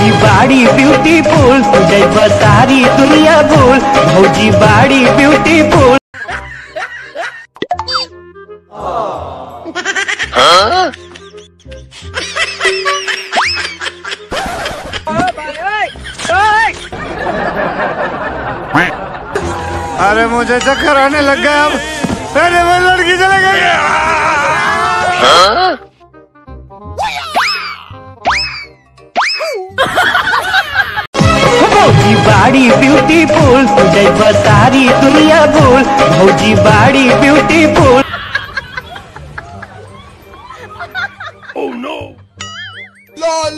भौजी बाड़ी ब्यूटीफुल, तुझे सारी दुनिया भूल, भौजी बाड़ी ब्यूटीफुल। अरे मुझे चक्कर आने लग गया अब, अरे वो लड़की चले गई। भौजी बाड़ी ब्यूटीफुल, तुझे सारी दुनिया भूल, भौजी बाड़ी beautiful. Oh no! LOL!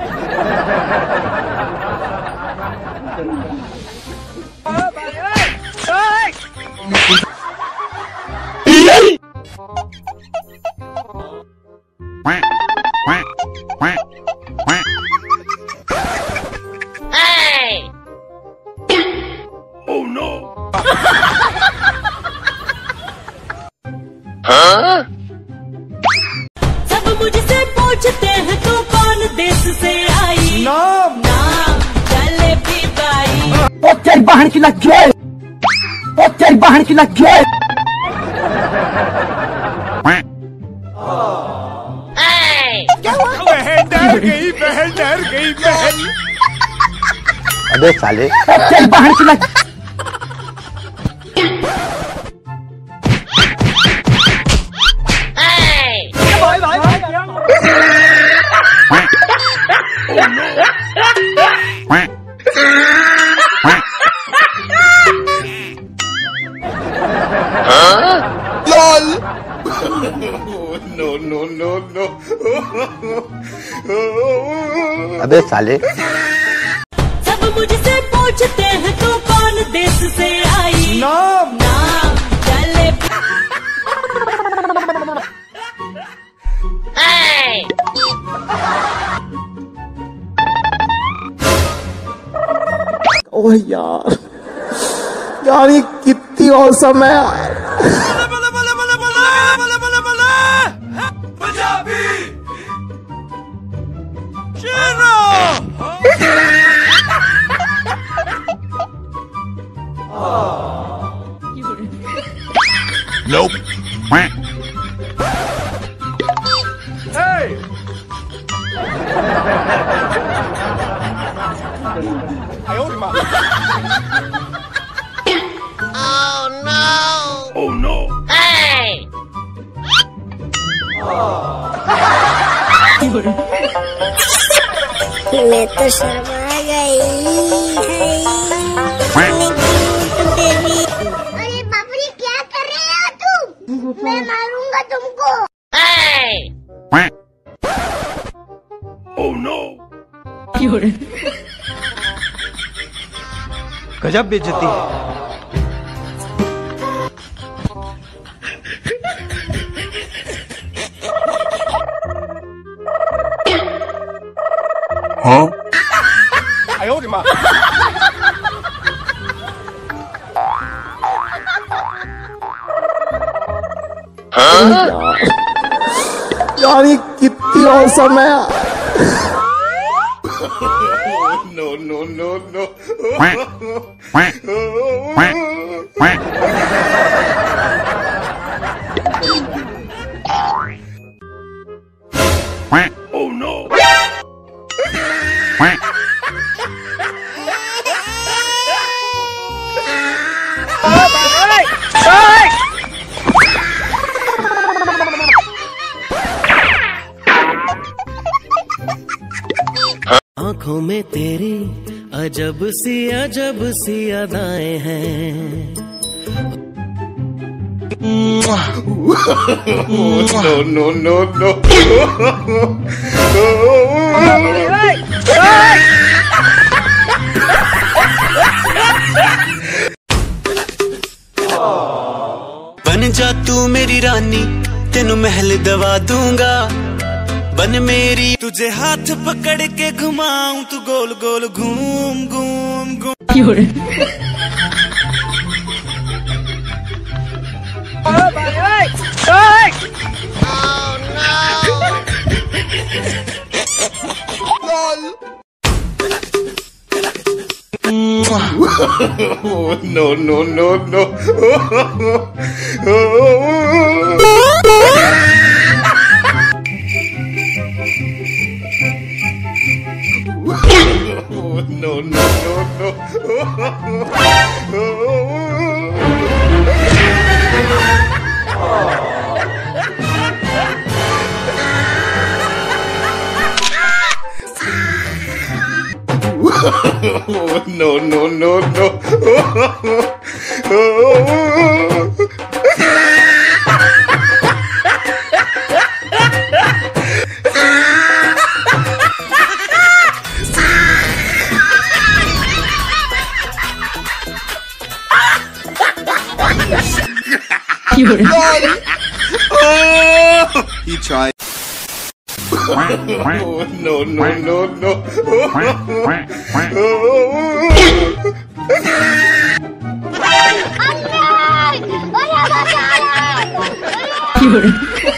Oh no! हाँ? सब मुझसे पूछते हैं तू कौन देश से आई, नाम जलेबी बाई। ओ तेरी बहन की लग गई, ओ तेरी बहन की लग गई। बहन डर गई, बहन डर गई, बहन। अबे साले, ओ तेरी बहन की लग। LOL! No, no, no, no. अबे साले, सब मुझसे पूछते हैं तू कौन देश से आई, नाम जलेबी। ओह यार, यार ये कितनी औसम है यार। Punjabi Nope. Hey. Oh no. Oh no. Hey. मैं तो शर्मा गई। अरे बापरे, क्या कर रहे हो तुम? मैं मारूंगा तुमको। Oh no. गजब बेइज्जती है। Huh? 哎呦我的妈！ यार ये कितनी औसम है यार। No, no, no, no. Oh no. आँखों में तेरी अजब सी अदाएं हैं। No, no, no, no. बन जा तू मेरी रानी, तेनू महल दवा दूंगा। बन मेरी, तुझे हाथ पकड़ के घुमाऊं, तू गोल गोल घूम घूम घूम। No, no, no, no. No, no, no, no. No, no, no, no. He tried. No, no, no, no. अरे